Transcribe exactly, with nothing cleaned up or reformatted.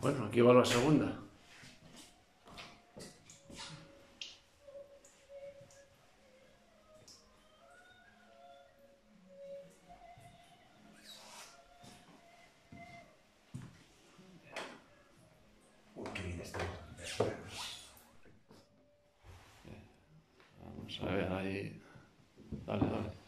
Bueno, aquí va la segunda. Uy, qué bien estoy. Vamos a ver ahí. Dale, dale.